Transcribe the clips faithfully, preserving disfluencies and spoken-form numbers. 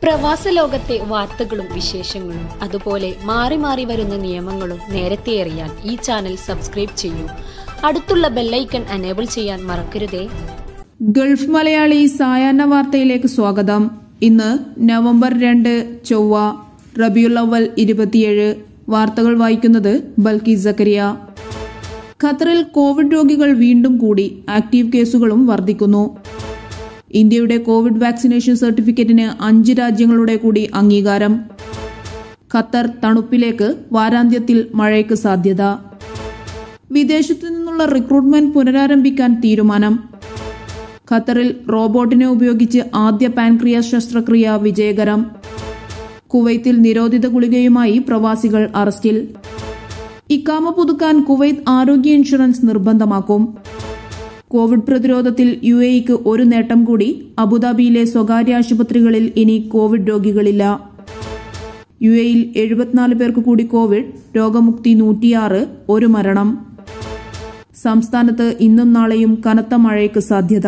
പ്രവാസ ലോകത്തെ വാർത്തകളും വിശേഷങ്ങളും അതുപോലെ മാറി മാറി വരുന്ന നിയമങ്ങളും നേരത്തെ അറിയാൻ ഈ ചാനൽ സബ്സ്ക്രൈബ് ചെയ്യൂ. അടുത്തുള്ള ബെല്ലൈക്കൺ എനേബിൾ ചെയ്യാൻ മറക്കരുതേ. ഗൾഫ് മലയാളി സായാഹ്ന വാർത്തയിലേക്ക് സ്വാഗതം. ഇന്ന് നവംബർ രണ്ട് ചൊവ്വ, റബിയുൽ അവൽ ഇരുപത്തിയേഴ്. വാർത്തകൾ വായിക്കുന്നത് ബൽക്കി സക്കരിയ. ഖത്തറിൽ കോവിഡ് രോഗികൾ വീണ്ടും കൂടി, ആക്റ്റീവ് കേസുകളും വർദ്ധിക്കുന്നു. ഇന്ത്യയുടെ കോവിഡ് വാക്സിനേഷൻ സർട്ടിഫിക്കറ്റിന് അഞ്ച് രാജ്യങ്ങളുടെ കൂടി അംഗീകാരം. ഖത്തർ തണുപ്പിലേക്ക്, വാരാന്ത്യത്തിൽ മഴയ്ക്ക് സാധ്യത. വിദേശത്തു നിന്നുള്ള റിക്രൂട്ട്മെന്റ് പുനരാരംഭിക്കാൻ തീരുമാനം. ഖത്തറിൽ റോബോട്ടിനെ ഉപയോഗിച്ച് ആദ്യ പാൻക്രിയാസ് ശസ്ത്രക്രിയ വിജയകരം. കുവൈത്തിൽ നിരോധിത ഗുളികയുമായി പ്രവാസികൾ അറസ്റ്റിൽ. ഇക്കാമ പുതുക്കാൻ കുവൈത്ത് ആരോഗ്യ ഇൻഷുറൻസ് നിർബന്ധമാക്കും. കോവിഡ് പ്രതിരോധത്തിൽ യു എക്ക് ഒരു നേട്ടം കൂടി. അബുദാബിയിലെ സ്വകാര്യ ആശുപത്രികളിൽ ഇനി കോവിഡ് രോഗികളില്ല. യു എയിൽ എഴുപത്തിനാല് പേർക്ക് കൂടി കോവിഡ്, രോഗമുക്തി നൂറ്റിയാറ്, ഒരു മരണം. സംസ്ഥാനത്ത് ഇന്നും നാളെയും കനത്ത മഴയ്ക്ക് സാധ്യത.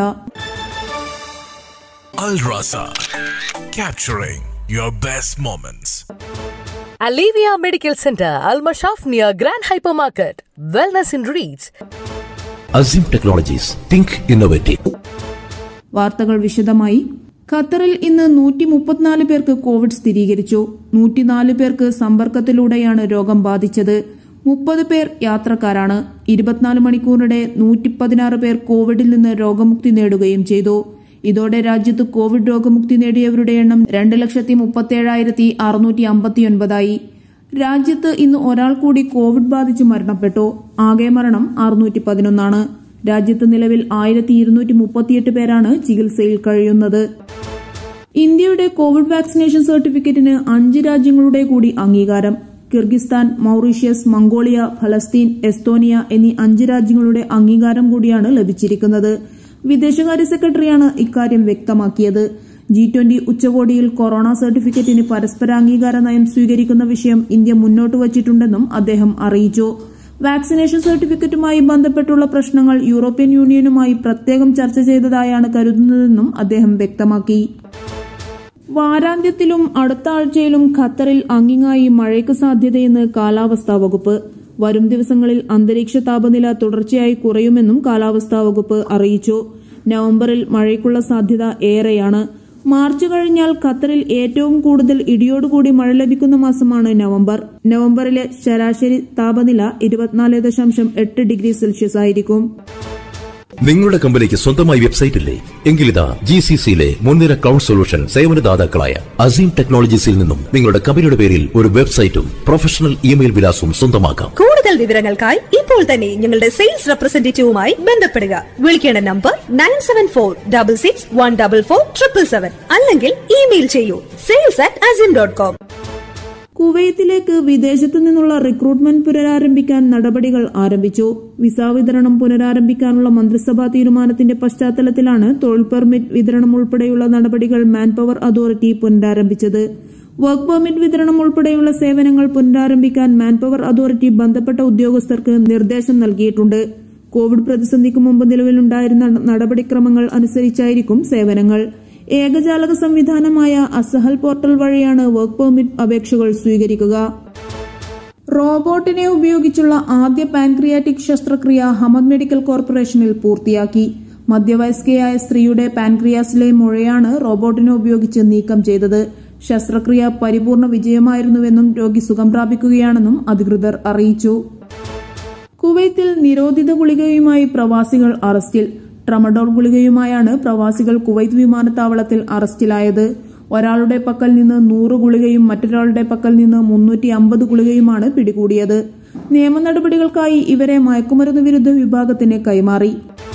Al Raza, capturing your best moments. Alivia Medical Center, Al Mashaf near Grand Hypermarket. Wellness in reach. Azim Technologies, think innovative. വാർത്തകൾ വിശദമായി. ഖത്തറിൽ ഇന്ന് നൂറ്റി മുപ്പത്തിനാല് പേർക്ക് കോവിഡ് സ്ഥിരീകരിച്ചു. നൂറ്റിനാല് പേർക്ക് സമ്പർക്കത്തിലൂടെയാണ് രോഗം ബാധിച്ചത്. മുപ്പത് പേർ യാത്രക്കാരാണ്. ഇരുപത്തിനാല് മണിക്കൂറിനിടെ നൂറ്റി പതിനാറ് പേർ കോവിഡിൽ നിന്ന് രോഗമുക്തി നേടുകയും ചെയ്തു. ഇതോടെ രാജ്യത്ത് കോവിഡ് രോഗമുക്തി നേടിയവരുടെ എണ്ണം രണ്ട് ലക്ഷത്തി മുപ്പത്തിയേഴായിരത്തി അറുന്നൂറ്റി അമ്പത്തിയൊൻപതായി. രാജ്യത്ത് ഇന്ന് ഒരാൾ കൂടി കോവിഡ് ബാധിച്ച് മരണപ്പെട്ടു. ആകെ മരണം അറുന്നൂറ്റി പതിനൊന്നാണ്. രാജ്യത്ത് നിലവിൽ ആയിരത്തി ഇരുന്നൂറ്റി മുപ്പത്തിയെട്ട് പേരാണ് ചികിത്സയിൽ കഴിയുന്നത്. ഇന്ത്യയുടെ കോവിഡ് വാക്സിനേഷൻ സർട്ടിഫിക്കറ്റിന് അഞ്ച് രാജ്യങ്ങളുടെ കൂടി അംഗീകാരം. കിർഗിസ്ഥാൻ, മൌറീഷ്യസ്, മംഗോളിയ, ഫലസ്തീൻ, എസ്തോനിയ എന്നീ അഞ്ച് രാജ്യങ്ങളുടെ അംഗീകാരം കൂടിയാണ് ലഭിച്ചിരിക്കുന്നത്. വിദേശകാര്യ സെക്രട്ടറിയാണ് ഇക്കാര്യം വ്യക്തമാക്കിയത്. ജി ട്വന്റി ഉച്ചകോടിയിൽ കൊറോണ സർട്ടിഫിക്കറ്റിന് പരസ്പര അംഗീകാര നയം സ്വീകരിക്കുന്ന വിഷയം ഇന്ത്യ മുന്നോട്ട് വച്ചിട്ടുണ്ടെന്നും അദ്ദേഹം അറിയിച്ചു. വാക്സിനേഷൻ സർട്ടിഫിക്കറ്റുമായി ബന്ധപ്പെട്ടുള്ള പ്രശ്നങ്ങൾ യൂറോപ്യൻ യൂണിയനുമായി പ്രത്യേകം ചർച്ച ചെയ്തതായാണ് കരുതുന്നതെന്നും അദ്ദേഹം വ്യക്തമാക്കി. വാരാന്ത്യത്തിലും അടുത്ത ആഴ്ചയിലും ഖത്തറിൽ അങ്ങിങ്ങായി മഴയ്ക്ക് സാധ്യതയെന്ന് കാലാവസ്ഥാ വകുപ്പ്. വരും ദിവസങ്ങളിൽ അന്തരീക്ഷ താപനില തുടർച്ചയായി കുറയുമെന്നും കാലാവസ്ഥാ വകുപ്പ് അറിയിച്ചു. നവംബറിൽ മഴയ്ക്കുള്ള സാധ്യത ഏറെയാണ്. മാർച്ച് കഴിഞ്ഞാൽ ഖത്തറിൽ ഏറ്റവും കൂടുതൽ ഇടിയോടുകൂടി മഴ ലഭിക്കുന്ന മാസമാണ് നവംബർ. നവംബറിലെ ശരാശരി താപനില ഇരുപത്തിനാല് ദശാംശം എട്ട് ഡിഗ്രി സെൽഷ്യസ് ആയിരിക്കും. നിങ്ങളുടെ കമ്പനിക്ക് സ്വന്തമായി വെബ്സൈറ്റ് ഇല്ലേ? എങ്കിലിതാ ജി സി സിയിലെ മുൻനിര ക്ലൗഡ് സൊല്യൂഷൻ സേവനദാതാക്കളായ അസീം ടെക്നോളജീസിൽ നിന്നും നിങ്ങളുടെ കമ്പനിയുടെ പേരിൽ ഒരു വെബ്സൈറ്റും പ്രൊഫഷണൽ ഇമെയിൽ വിലാസവും സ്വന്തമാക്കാം. കൂടുതൽ വിവരങ്ങൾക്കായി ഇപ്പോൾ തന്നെ ഞങ്ങളുടെ സെയിൽസ് റെപ്രസെന്റേറ്റീവുമായി ബന്ധപ്പെടുക. വിളിക്കേണ്ട number nine seven four double six one double four triple seven അല്ലെങ്കിൽ ഇമെയിൽ ചെയ്യൂ sales at Azeem dot com. കുവൈത്തിലേക്ക് വിദേശത്തു നിന്നുള്ള റിക്രൂട്ട്മെന്റ് പുനരാരംഭിക്കാൻ നടപടികൾ ആരംഭിച്ചു. വിസ വിതരണം പുനരാരംഭിക്കാനുള്ള മന്ത്രിസഭാ തീരുമാനത്തിന്റെ പശ്ചാത്തലത്തിലാണ് തൊഴിൽ പെർമിറ്റ് വിതരണം ഉൾപ്പെടെയുള്ള നടപടികൾ മാൻപവർ അതോറിറ്റി പുനരാരംഭിച്ചത്. വർക്ക് പെർമിറ്റ് വിതരണം ഉൾപ്പെടെയുള്ള സേവനങ്ങൾ പുനരാരംഭിക്കാൻ മാൻപവർ അതോറിറ്റി ബന്ധപ്പെട്ട ഉദ്യോഗസ്ഥർക്ക് നിർദ്ദേശം നൽകിയിട്ടുണ്ട്. കോവിഡ് പ്രതിസന്ധിക്ക് മുമ്പ് നിലവിലുണ്ടായിരുന്ന നടപടിക്രമങ്ങൾ അനുസരിച്ചായിരിക്കും സേവനങ്ങൾ. ഏകജാലക സംവിധാനമായ അസഹൽ പോർട്ടൽ വഴിയാണ് വർക്ക് പെർമിറ്റ് അപേക്ഷകൾ സ്വീകരിക്കുക. റോബോട്ടിനെ ഉപയോഗിച്ചുള്ള ആദ്യ പാൻക്രിയാറ്റിക് ശസ്ത്രക്രിയ ഹമദ് മെഡിക്കൽ കോർപ്പറേഷനിൽ പൂർത്തിയാക്കി. മധ്യവയസ്കയായ സ്ത്രീയുടെ പാൻക്രിയാസിലെ മുഴയാണ് റോബോട്ടിനെ ഉപയോഗിച്ച് നീക്കം ചെയ്തത്. ശസ്ത്രക്രിയ പരിപൂർണ വിജയമായിരുന്നുവെന്നും രോഗി സുഖം പ്രാപിക്കുകയാണെന്നും അധികൃതർ അറിയിച്ചു. കുവൈത്തിൽ നിരോധിത ഗുളികയുമായി പ്രവാസികൾ അറസ്റ്റിൽ. ട്രമഡോൾ ഗുളികയുമായാണ് പ്രവാസികൾ കുവൈത്ത് വിമാനത്താവളത്തിൽ അറസ്റ്റിലായത്. ഒരാളുടെ പക്കൽ നിന്ന് നൂറ് ഗുളികയും മറ്റൊരാളുടെ പക്കൽ നിന്ന് മുന്നൂറ്റി അമ്പത് ഗുളികയുമാണ് പിടികൂടിയത്. നിയമ നടപടികൾക്കായി ഇവരെ മയക്കുമരുന്ന് വിരുദ്ധ വിഭാഗത്തിന് കൈമാറി.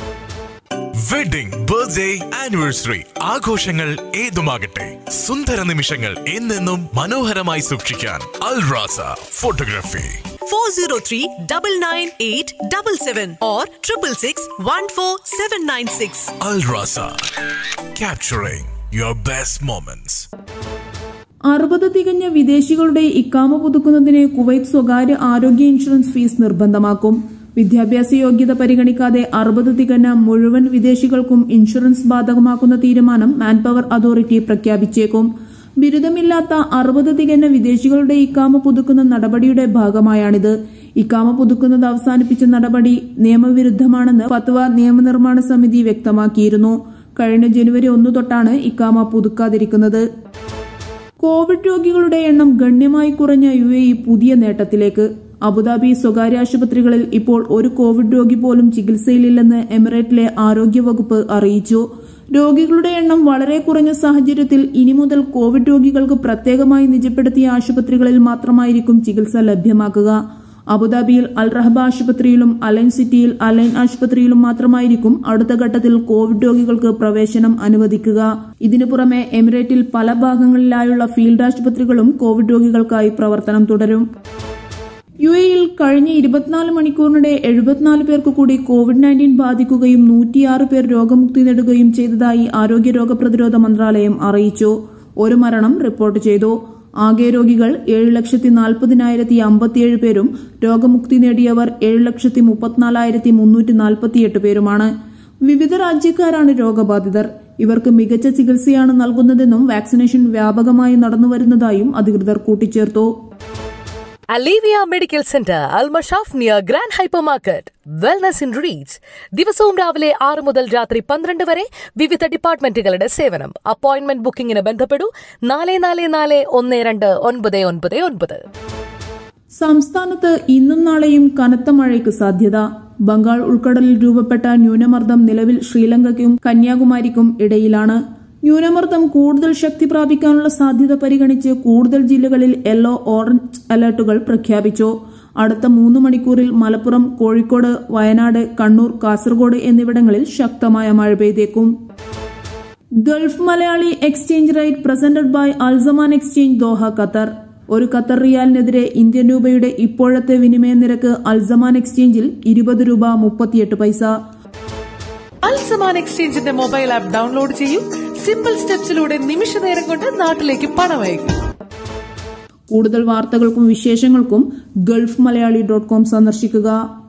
വെഡിംഗ്, ബർത്ത്ഡേ, ആനിവേഴ്സറി ആഘോഷങ്ങൾ ഏതുമാകട്ടെ, സുന്ദര നിമിഷങ്ങൾ എന്നെന്നും മനോഹരമായി സൂക്ഷിക്കാൻ അൽ റാസ photography. four zero three nine nine eight seven seven or triple six one four seven nine six. Al Raza, capturing your best moments. അറുപത് തികഞ്ഞ വിദേശികളുടെ ഇക്കാമ പുതുക്കുന്നതിന് കുവൈത്ത് സ്വകാര്യ ആരോഗ്യ ഇൻഷുറൻസ് ഫീസ് നിർബന്ധമാക്കും. വിദ്യാഭ്യാസ യോഗ്യത പരിഗണിക്കാതെ അറുപത് തികഞ്ഞ മുഴുവൻ വിദേശികൾക്കും ഇൻഷുറൻസ് ബാധകമാക്കുന്ന തീരുമാനം മാൻപവർ അതോറിറ്റി പ്രഖ്യാപിച്ചേക്കും. ബിരുദമില്ലാത്ത അറുപത് തികഞ്ഞ വിദേശികളുടെ ഇക്കാമ പുതുക്കുന്ന നടപടിയുടെ ഭാഗമായാണിത്. ഇക്കാമ പുതുക്കുന്നത് അവസാനിപ്പിച്ച നടപടി നിയമവിരുദ്ധമാണെന്ന് ഫത്വ നിയമനിർമ്മാണ സമിതി വ്യക്തമാക്കിയിരുന്നു. കഴിഞ്ഞ ജനുവരി ഒന്ന് തൊട്ടാണ് ഇക്കാമ പുതുക്കാതിരിക്കുന്നത്. കോവിഡ് രോഗികളുടെ എണ്ണം ഗണ്യമായി കുറഞ്ഞ യു എ ഇ പുതിയ നേട്ടത്തിലേക്ക്. അബുദാബി സ്വകാര്യ ആശുപത്രികളിൽ ഇപ്പോൾ ഒരു കോവിഡ് രോഗി പോലും ചികിത്സയിലില്ലെന്ന് എമിറേറ്റിലെ ആരോഗ്യവകുപ്പ് അറിയിച്ചു. രോഗികളുടെ എണ്ണം വളരെ കുറഞ്ഞ സാഹചര്യത്തിൽ ഇനി മുതൽ കോവിഡ് രോഗികൾക്ക് പ്രത്യേകമായി നിജപ്പെടുത്തിയ ആശുപത്രികളിൽ മാത്രമായിരിക്കും ചികിത്സ ലഭ്യമാക്കുക. അബുദാബിയിൽ അൽ റഹബ ആശുപത്രിയിലും അലൈൻ സിറ്റിയിൽ അലൈൻ ആശുപത്രിയിലും മാത്രമായിരിക്കും അടുത്ത ഘട്ടത്തിൽ കോവിഡ് രോഗികൾക്ക് പ്രവേശനം അനുവദിക്കുക. ഇതിനു പുറമെ എമിറേറ്റിൽ പല ഭാഗങ്ങളിലായുള്ള ഫീൽഡ് ആശുപത്രികളും കോവിഡ് രോഗികൾക്കായി പ്രവർത്തനം തുടരും. യു എയിൽ കഴിഞ്ഞ ഇരുപത്തിനാല് മണിക്കൂറിനിടെ എഴുപത്തിനാല് പേർക്ക് കൂടി കോവിഡ് നയൻറ്റീൻ ബാധിക്കുകയും നൂറ്റിയാറ് പേർ രോഗമുക്തി നേടുകയും ചെയ്തതായി ആരോഗ്യ രോഗപ്രതിരോധ മന്ത്രാലയം അറിയിച്ചു. ഒരു മരണം റിപ്പോർട്ട് ചെയ്തു. ആകെ രോഗികൾ ഏഴ് ലക്ഷത്തി നാൽപ്പതിനായിരത്തി അമ്പത്തിയേഴ് പേരും രോഗമുക്തി നേടിയവർ ഏഴ് ലക്ഷത്തി മുപ്പത്തിനാലായിരത്തി മുന്നൂറ്റി നാൽപ്പത്തിയെട്ട് പേരുമാണ്. വിവിധ രാജ്യക്കാരാണ് രോഗബാധിതർ. ഇവർക്ക് മികച്ച ചികിത്സയാണ് നൽകുന്നതെന്നും വാക്സിനേഷൻ വ്യാപകമായി നടന്നുവരുന്നതായും അധികൃതർ കൂട്ടിച്ചേർത്തു. അലീവിയ മെഡിക്കൽ സെന്റർ അൽമഷാഫ് near grand hypermarket. Wellness in reach. ദിവസവും രാവിലെ ആറ് മുതൽ രാത്രി പന്ത്രണ്ട് വരെ വിവിധ ഡിപ്പാർട്ട്മെന്റുകളുടെ സേവനം. അപ്പോയിന്റ്മെന്റ് ബുക്കിംഗിന് ബന്ധപ്പെടൂ നാല് നാല് നാല് ഒന്ന് രണ്ട് ഒൻപത് ഒൻപത് ഒൻപത്. സംസ്ഥാനത്ത് ഇന്നും നാളെയും കനത്ത മഴയ്ക്ക് സാധ്യത. ബംഗാൾ ഉൾക്കടലിൽ രൂപപ്പെട്ട ന്യൂനമർദ്ദം നിലവിൽ ശ്രീലങ്കയ്ക്കും കന്യാകുമാരിക്കും ഇടയിലാണ്. ന്യൂനമർദ്ദം കൂടുതൽ ശക്തി പ്രാപിക്കാനുള്ള സാധ്യത പരിഗണിച്ച് കൂടുതൽ ജില്ലകളിൽ യെല്ലോ, ഓറഞ്ച് അലർട്ടുകൾ പ്രഖ്യാപിച്ചു. അടുത്ത മൂന്ന് മണിക്കൂറിൽ മലപ്പുറം, കോഴിക്കോട്, വയനാട്, കണ്ണൂർ, കാസർഗോഡ് എന്നിവിടങ്ങളിൽ ശക്തമായ മഴ പെയ്തേക്കും. Gulf Malayali exchange rate presented by അൽസമാൻ എക്സ്ചേഞ്ച് ദോഹ, ഖത്തർ. ഒരു ഖത്തർ റിയാലിനെതിരെ ഇന്ത്യൻ രൂപയുടെ ഇപ്പോഴത്തെ വിനിമയ നിരക്ക് അൽസമാൻ എക്സ്ചേഞ്ചിൽ ഇരുപത് രൂപ മുപ്പത്തിയെട്ട് പൈസ. അൽസമാൻ എക്സ്ചേഞ്ചിന്റെ മൊബൈൽ ആപ്പ് ഡൗൺലോഡ് ചെയ്യൂ. സിമ്പിൾ സ്റ്റെപ്സിലൂടെ നിമിഷ നേരം കൊണ്ട് നാട്ടിലേക്ക് പണം അയക്കും. കൂടുതൽ വാർത്തകൾക്കും വിശേഷങ്ങൾക്കും ഗൾഫ് മലയാളി ഡോട്ട് കോം സന്ദർശിക്കുക.